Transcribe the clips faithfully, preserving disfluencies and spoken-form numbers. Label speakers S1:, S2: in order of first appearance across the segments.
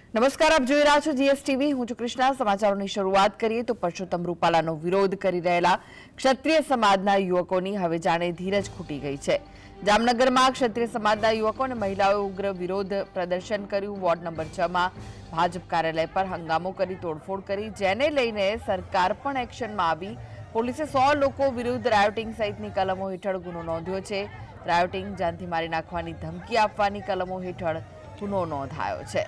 S1: નમસ્કાર, આપ જોઈ રહ્યા છો જીએસટીવી. હું છું કૃષ્ણા. સમાચારોની શરૂઆત કરીએ તો પરસોત્તમ રૂપાલાનો વિરોધ કરી રહેલા ક્ષત્રિય સમાજના યુવકોની હવે જાણે ધીરજ ખૂટી ગઈ છે. જામનગરમાં ક્ષત્રિય સમાજના યુવકો અને મહિલાઓએ ઉગ્ર વિરોધ પ્રદર્શન કર્યું. વોર્ડ નંબર છ માં ભાજપ કાર્યાલય પર હંગામો કરી તોડફોડ કરી, જેને લઈને સરકાર પણ એક્શનમાં આવી. પોલીસે સો લોકો વિરુદ્ધ રાયોટિંગ સહિતની કલમો હેઠળ ગુનો નોંધ્યો છે. રાયોટિંગ, જાનથી મારી નાખવાની ધમકી આપવાની કલમો હેઠળ ગુનો નોંધાયો છે.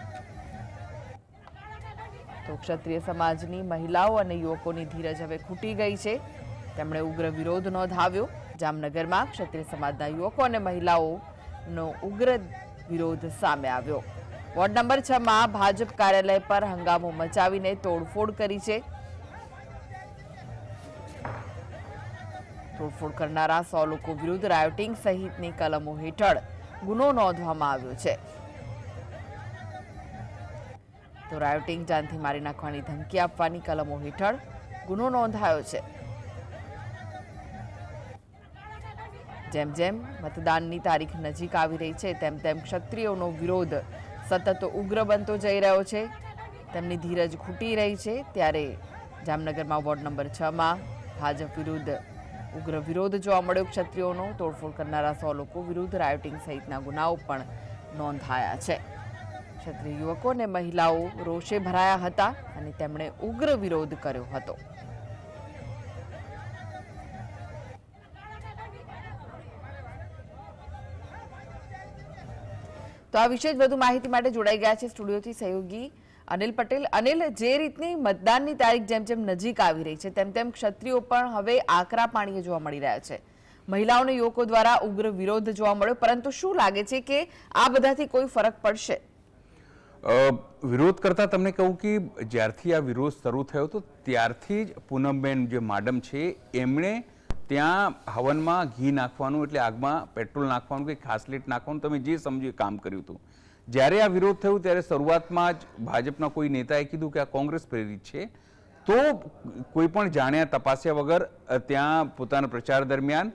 S1: તો ક્ષત્રિય સમાજની મહિલાઓ અને યુવકોની ધીરજ હવે ખૂટી ગઈ છે. તેમણે ઉગ્ર વિરોધ નોંધાવ્યો. જામનગરમાં ક્ષત્રિય સમાજના યુવકો અને મહિલાઓનો ઉગ્ર વિરોધ સામે આવ્યો. વોર્ડ નંબર છ માં ભાજપ કાર્યાલય પર હંગામો મચાવીને તોડફોડ કરી છે. તોડફોડ કરનારા સો લોકો વિરુદ્ધ રાયોટિંગ સહિતની કલમો હેઠળ ગુનો નોંધવામાં આવ્યો છે. તો રાયોટિંગ, જાનથી મારી નાખવાની ધમકી આપવાની કલમો હેઠળ ગુનો નોંધાયો છે. જેમ જેમ મતદાનની તારીખ નજીક આવી રહી છે તેમ તેમ ક્ષત્રિયોનો વિરોધ સતત ઉગ્ર બનતો જઈ રહ્યો છે. તેમની ધીરજ ખૂટી રહી છે. ત્યારે જામનગરમાં વોર્ડ નંબર છ માં ભાજપ વિરુદ્ધ ઉગ્ર વિરોધ જોવા મળ્યો. ક્ષત્રિયોનો તોડફોડ કરનારા સો લોકો વિરુદ્ધ રાયોટિંગ સહિતના ગુનાઓ પણ નોંધાયા છે. ક્ષત્રિય યુવકો અને મહિલાઓ રોષે ભરાયા હતા અને તેમણે ઉગ્ર વિરોધ કર્યો હતો. તો આ વિશે વધુ માહિતી માટે જોડાઈ ગયા છે સ્ટુડિયોથી સહયોગી અનિલ પટેલ. અનિલ, જે રીતની મતદાનની તારીખ જેમ જેમ નજીક આવી રહી છે તેમ તેમ ક્ષત્રિયો પણ હવે આકરા પાણીએ જોવા મળી રહ્યા છે. મહિલાઓ અને યુવકો દ્વારા ઉગ્ર વિરોધ જોવા મળ્યો, પરંતુ શું લાગે છે કે આ બધાથી કોઈ ફરક પડશે?
S2: વિરોધ કરતા તમને કહું કે જ્યારથી આ વિરોધ શરૂ થયો હતો ત્યારથી જ પૂનમબેન જે માડમ છે એમણે ત્યાં હવનમાં ઘી નાખવાનું, એટલે આગમાં પેટ્રોલ નાખવાનું કે ખાસલેટ નાખવાનું, તમે જે સમજો કામ કર્યું હતું. જ્યારે આ વિરોધ થયો ત્યારે શરૂઆતમાં જ ભાજપના કોઈ નેતાએ કીધું કે આ કોંગ્રેસ પ્રેરિત છે, તો કોઈ પણ જાણ્યા તપાસ્યા વગર ત્યાં પોતાના પ્રચાર દરમિયાન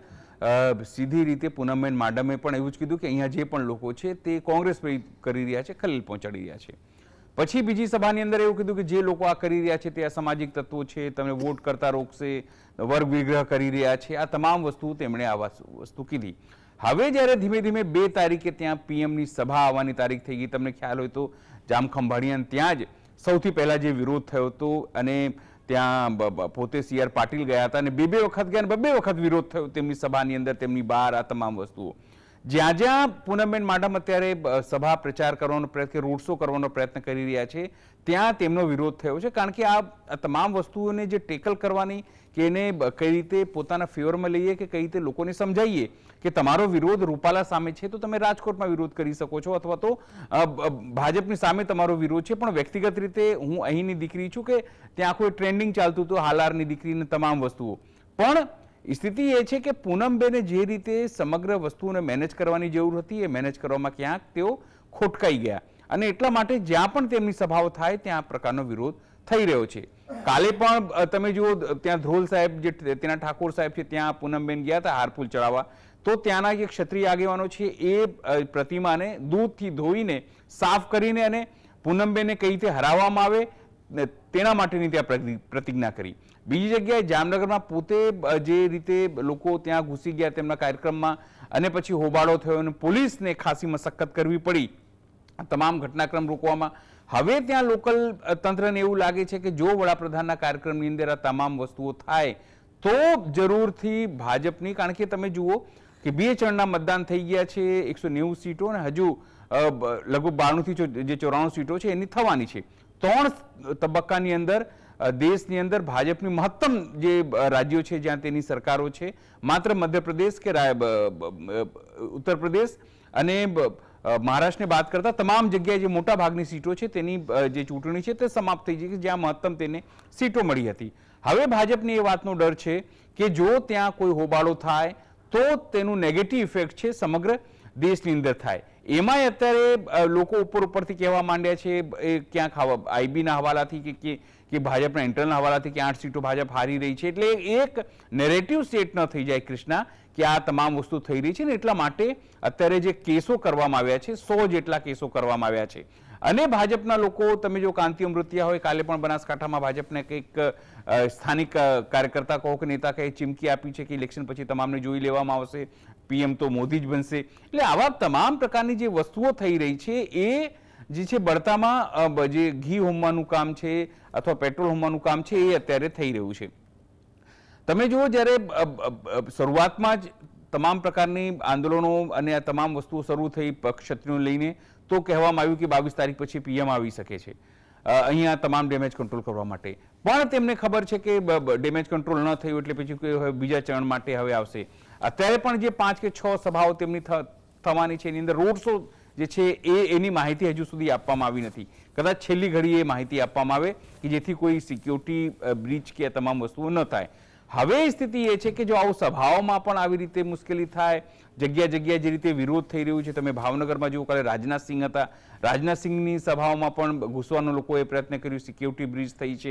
S2: સીધી રીતે પૂનમબેન માડમે પણ એવું જ કીધું કે અહીંયા જે પણ લોકો છે તે કોંગ્રેસ પ્રેરિત કરી રહ્યા છે, ખલેલ પહોંચાડી રહ્યા છે. પછી બીજી સભાની અંદર એવું કીધું કે જે લોકો આ કરી રહ્યા છે તે અસામાજિક તત્વો છે, તમને વોટ કરતા રોકશે, વર્ગ વિગ્રહ કરી રહ્યા છે. આ તમામ વસ્તુ તેમણે આ વસ્તુ કીધી. હવે જ્યારે ધીમે ધીમે બે તારીખે ત્યાં પીએમની સભા આવવાની તારીખ થઈ ગઈ, તમને ખ્યાલ હોય તો જામખંભાળિયા ત્યાં જ સૌથી પહેલા જે વિરોધ થયો હતો અને ત્યાં પોતે સી આર પાટીલ ગયા હતા અને બે બે વખત ગયા અને બે વખત વિરોધ થયો તેમની સભાની અંદર, તેમની બહાર. આ તમામ વસ્તુઓ જ્યાં જ્યાં પૂનમબેન માડમ અત્યારે સભા પ્રચાર કરવાનો પ્રયત્ન, રોડ શો કરવાનો પ્રયત્ન કરી રહ્યા છે ત્યાં તેમનો વિરોધ થયો છે. કારણ કે આ તમામ વસ્તુઓને જે ટેકલ કરવાની કે એને કઈ રીતે પોતાના ફેવરમાં લઈએ કે કઈ રીતે લોકોને સમજાવીએ કે તમારો વિરોધ રૂપાલા સામે છે તો તમે રાજકોટમાં વિરોધ કરી શકો છો, અથવા તો ભાજપની સામે તમારો વિરોધ છે પણ વ્યક્તિગત રીતે હું અહીંની દીકરી છું કે ત્યાં કોઈ ટ્રેન્ડિંગ ચાલતું હતું હાલારની દીકરીને તમામ વસ્તુઓ. પણ સ્થિતિ એ છે કે પૂનમબેને જે રીતે સમગ્ર વસ્તુઓને મેનેજ કરવાની જરૂર હતી એ મેનેજ કરવામાં ક્યાંક તેઓ ખોટકાઈ ગયા અને એટલા માટે જ્યાં પણ તેમની સભાઓ થાય ત્યાં આ પ્રકારનો વિરોધ થઈ રહ્યો છે. કાલે પણ તમે જુઓ ત્યાં ધ્રોલ સાહેબ જે તેના ઠાકોર સાહેબ છે ત્યાં પૂનમબેન ગયા હતા હારફૂલ ચડાવવા, તો ત્યાંના જે ક્ષત્રિય આગેવાનો છે એ પ્રતિમાને દૂધથી ધોઈને સાફ કરીને અને પૂનમબેનને કઈ રીતે હરાવવામાં આવે તેના માટેની ત્યાં પ્રતિજ્ઞા કરી. બીજી જગ્યાએ જામનગરમાં પોતે જે રીતે લોકો ત્યાં ઘૂસી ગયા તેમના કાર્યક્રમમાં અને પછી હોબાળો થયો અને પોલીસને ખાસી મશક્કત કરવી પડી તમામ ઘટનાક્રમ રોકવામાં. હવે ત્યાં લોકલ તંત્રને એવું લાગે છે કે જો વડાપ્રધાનના કાર્યક્રમની અંદર આ તમામ વસ્તુઓ થાય તો જરૂરથી ભાજપની, કારણ કે તમે જુઓ કે બે ચરણના મતદાન થઈ ગયા છે, એકસો નેવું સીટો અને હજુ લગભગ બાણુંથી જે ચોરાણું સીટો છે એની થવાની છે. ત્રણ તબક્કાની અંદર દેશની અંદર ભાજપની મહત્તમ જે રાજ્યો છે જ્યાં તેની સરકારો છે માત્ર મધ્યપ્રદેશ કે ઉત્તર પ્રદેશ અને મહારાષ્ટ્રને બાદ કરતા તમામ જગ્યાએ જે મોટા ભાગની સીટો છે તેની જે ચૂંટણી છે તે સમાપ્ત થઈ ગઈ, જ્યાં મહત્તમ તેને સીટો મળી હતી. હવે ભાજપને એ વાતનો ડર છે કે જો ત્યાં કોઈ હોબાળો થાય તો તેનું નેગેટિવ ઇફેક્ટ છે સમગ્ર દેશની અંદર થાય. એમાંય અત્યારે લોકો ઉપર ઉપરથી કહેવા માંડ્યા છે એ ક્યાંક આઈબીના હવાલાથી કે કે ભાજપના ઇન્ટરનલ હવાલાથી કે આઠ સીટો ભાજપ હારી રહી છે, એટલે એક નેરેટિવ સેટ ન થઈ જાય કૃષ્ણા કે આ તમામ વસ્તુ થઈ રહી છે ને એટલા માટે અત્યારે જે કેસો કરવામાં આવ્યા છે સો જેટલા કેસો કરવામાં આવ્યા છે અને ભાજપના લોકો, તમે જો કાંતિ અમૃતિયા હોય, કાલે પણ બનાસકાંઠામાં ભાજપને કંઈક સ્થાનિક કાર્યકર્તા કહો કે નેતા કહે ચીમકી આપી છે કે ઇલેક્શન પછી તમામને જોઈ લેવામાં આવશે, પીએમ તો મોદી જ બનશે. એટલે આવા તમામ પ્રકારની જે વસ્તુઓ થઈ રહી છે એ જે છે બળતામાં જે ઘી હોમવાનું કામ છે અથવા પેટ્રોલ હોમવાનું કામ છે એ અત્યારે થઈ રહ્યું છે. તમે જુઓ, જ્યારે શરૂઆતમાં જ તમામ પ્રકારની આંદોલનો અને આ તમામ વસ્તુઓ શરૂ થઈ ક્ષત્રિયોને લઈને, તો કહેવામાં આવ્યું કે બાવીસ તારીખ પછી પીએમ આવી શકે છે અહીંયા તમામ ડેમેજ કંટ્રોલ કરવા માટે. પણ તેમને ખબર છે કે ડેમેજ કંટ્રોલ ન થયું એટલે પછી બીજા ચરણ માટે હવે આવશે. અત્યારે પણ જે પાંચ કે છ સભાઓ તેમની થવાની છે એની અંદર રોડ શો જે છે એ એની માહિતી હજુ સુધી આપવામાં આવી નથી. કદાચ છેલ્લી ઘડીએ એ માહિતી આપવામાં આવે કે જેથી કોઈ સિક્યોરિટી બ્રીચ કે તમામ વસ્તુઓ ન થાય. હવે સ્થિતિ એ છે કે જો આવું સભાઓમાં પણ આવી રીતે મુશ્કેલી થાય, જગ્યા જગ્યાએ જે રીતે વિરોધ થઈ રહ્યું છે, તમે ભાવનગરમાં જુઓ, કાલે રાજનાથસિંહ હતા, રાજનાથસિંહની સભાઓમાં પણ ઘૂસવાનો લોકોએ પ્રયત્ન કર્યો, સિક્યોરિટી બ્રીચ થઈ છે.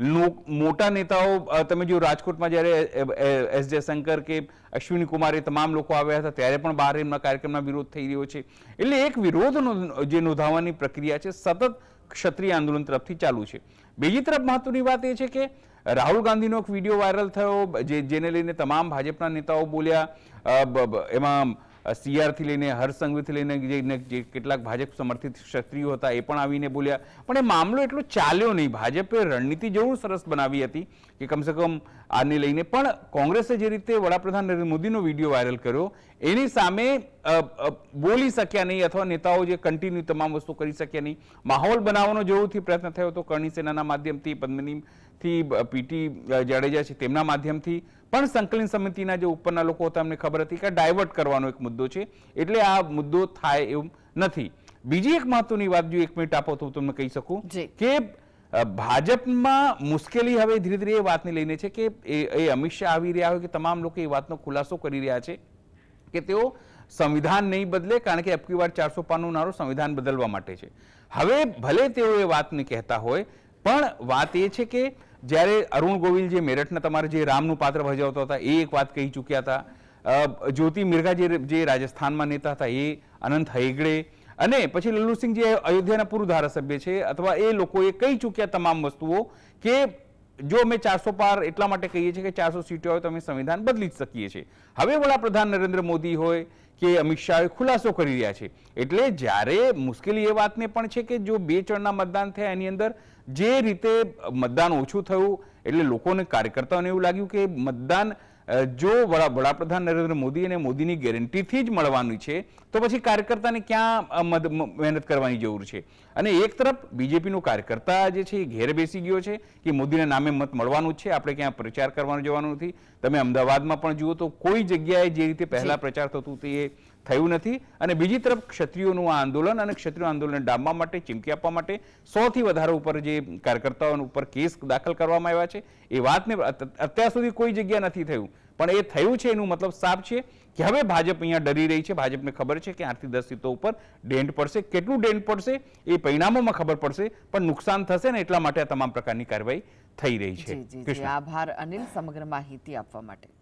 S2: મોટા નેતાઓ, તમે જો રાજકોટમાં જ્યારે એસ જયશંકર કે અશ્વિની કુમાર એ તમામ લોકો આવ્યા હતા ત્યારે પણ બહાર એમના કાર્યક્રમમાં વિરોધ થઈ રહ્યો છે. એટલે એક વિરોધ જે નોંધાવવાની પ્રક્રિયા છે સતત ક્ષત્રિય આંદોલન તરફથી ચાલુ છે. બીજી તરફ મહત્વની વાત એ છે કે રાહુલ ગાંધીનો એક વિડીયો વાયરલ થયો જેને લઈને તમામ ભાજપના નેતાઓ બોલ્યા. એમાં સીઆરથી લઈને હરસંઘવીથી લઈને જે કેટલાક ભાજપ સમર્થિત ક્ષત્રિયો હતા એ પણ આવીને બોલ્યા. પણ એ મામલો એટલો ચાલ્યો નહીં. ભાજપે રણનીતિ જરૂર સરસ બનાવી હતી કે કમસે કમ આને લઈને, પણ કોંગ્રેસે જે રીતે વડાપ્રધાન નરેન્દ્ર મોદીનો વિડીયો વાયરલ કર્યો એની સામે બોલી શક્યા નહીં અથવા નેતાઓ જે કન્ટિન્યુ તમામ વસ્તુ કરી શક્યા નહીં. માહોલ બનાવવાનો જરૂરથી પ્રયત્ન થયો હતો કરણી સેનાના માધ્યમથી, પદ્મનીથી પીટી જાડેજા છે તેમના માધ્યમથી, પણ સંકલન સમિતિના જે ઉપરના લોકો હતા એમને ખબર હતી કે ડાયવર્ટ કરવાનો એક મુદ્દો છે એટલે આ મુદ્દો થાય એવું નથી. બીજી એક મહત્વની વાત જો એક મિનિટ આપો તો તમને કહી શકું કે ભાજપમાં મુશ્કેલી હવે ધીરે ધીરે એ વાતને લઈને છે કે એ અમિત શાહ આવી રહ્યા હોય કે તમામ લોકો એ વાતનો ખુલાસો કરી રહ્યા છે કે તેઓ સંવિધાન નહીં બદલે, કારણ કે અબકી વાર ચારસો પાનનું નારો સંવિધાન બદલવા માટે છે. હવે ભલે તેઓ એ વાતને કહેતા હોય, પણ વાત એ છે કે જ્યારે અરુણ ગોવિલ જે મેરઠના તમારે જે રામનું પાત્ર ભજવતા હતા એ એક વાત કહી ચૂક્યા હતા. જ્યોતિ મિર્ગા જે રાજસ્થાનમાં નેતા હતા એ, અનંત હેગડે અને પછી લલ્લુસિંહ જે અયોધ્યાના પૂર્વ ધારાસભ્ય છે અથવા એ લોકોએ કહી ચૂક્યા તમામ વસ્તુઓ કે જો અમે ચારસો પાર એટલા માટે કહીએ છીએ કે ચારસો સીટો હોય તો અમે સંવિધાન બદલી જ શકીએ છીએ. હવે વડાપ્રધાન નરેન્દ્ર મોદી હોય કે અમિત શાહ ખુલાસો કરી રહ્યા છે. એટલે જ્યારે મુશ્કેલી એ વાતને પણ છે કે જો બે ચરણના મતદાન થયા એની અંદર જે રીતે મતદાન ઓછું થયું એટલે લોકોને, કાર્યકર્તાઓને એવું લાગ્યું કે મતદાન જો વડાપ્રધાન નરેન્દ્ર મોદી અને મોદીની ગેરંટીથી જ મળવાની છે તો પછી કાર્યકર્તાને ક્યાં મહેનત કરવાની જરૂર છે. અને એક તરફ બીજેપીનો કાર્યકર્તા જે છે એ ઘેર બેસી ગયો છે કે મોદીના નામે મત મળવાનું જ છે, આપણે ક્યાં પ્રચાર કરવાનું જવાનું નથી. તમે અમદાવાદમાં પણ જુઓ તો કોઈ જગ્યાએ જે રીતે પહેલા પ્રચાર થતું તે એ થયું નથી. અને બીજી તરફ ક્ષત્રિયોનું આ આંદોલન અને ક્ષત્રિય આંદોલનને ડામવા માટે, ચીમકી આપવા માટે સૌથી વધારે ઉપર જે કાર્યકર્તાઓ ઉપર કેસ દાખલ કરવામાં આવ્યા છે એ વાતને અત્યાર સુધી કોઈ જગ્યા નથી થયું, પણ એ થયું છે એનું મતલબ સાફ છે કે હવે ભાજપ અહીંયા ડરી રહી છે. ભાજપને ખબર છે કે આઠથી દસ સીટો ઉપર ડેન્ટ પડશે. કેટલું ડેન્ટ પડશે એ પરિણામોમાં ખબર પડશે, પણ નુકસાન થશે ને એટલા માટે આ તમામ પ્રકારની કાર્યવાહી થઈ રહી છે.
S1: આભાર અનિલ સમગ્ર માહિતી આપવા માટે.